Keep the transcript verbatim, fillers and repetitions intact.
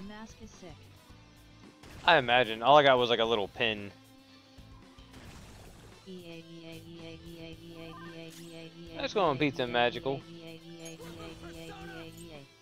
mask is sick. I imagine. All I got was like a little pin. Let's go on Pizza Magical.